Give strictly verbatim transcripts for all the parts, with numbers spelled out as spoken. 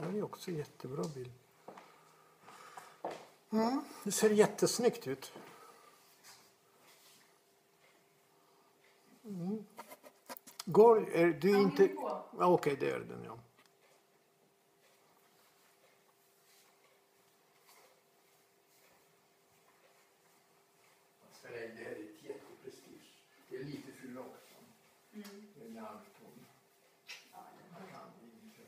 här är också jättebra bild. Mm, det ser jättesnyggt ut. Mm. Går, är du Ja, inte... ja, okej, okay, det är den, ja. Det är ett jätteprestige. Det är lite för lågt. Mm. Det är en halvton. Ja, det kan vi inte.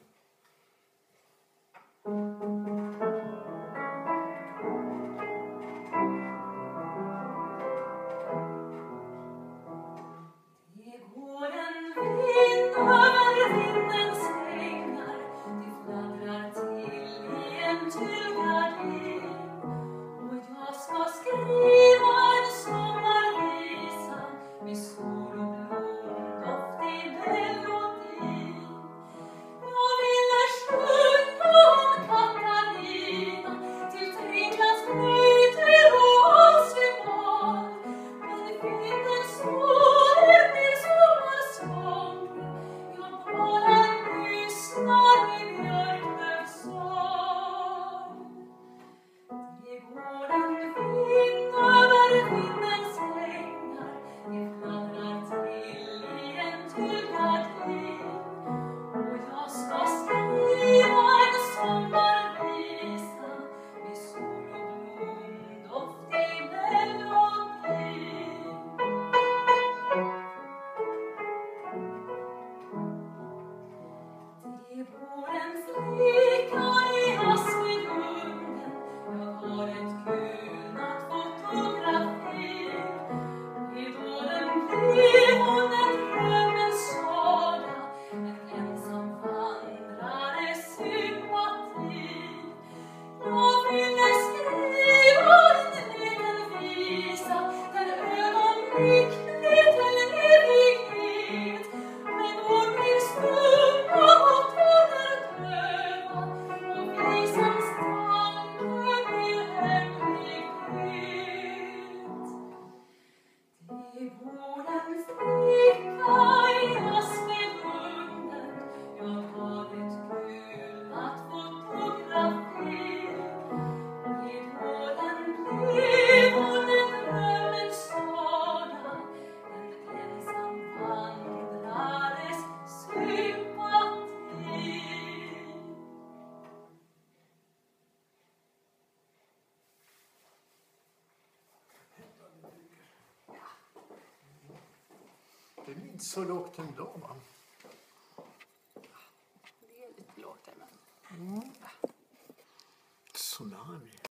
Det är inte så lågt ändå, va? Det är lite lågt, men... Mm. Tsunami.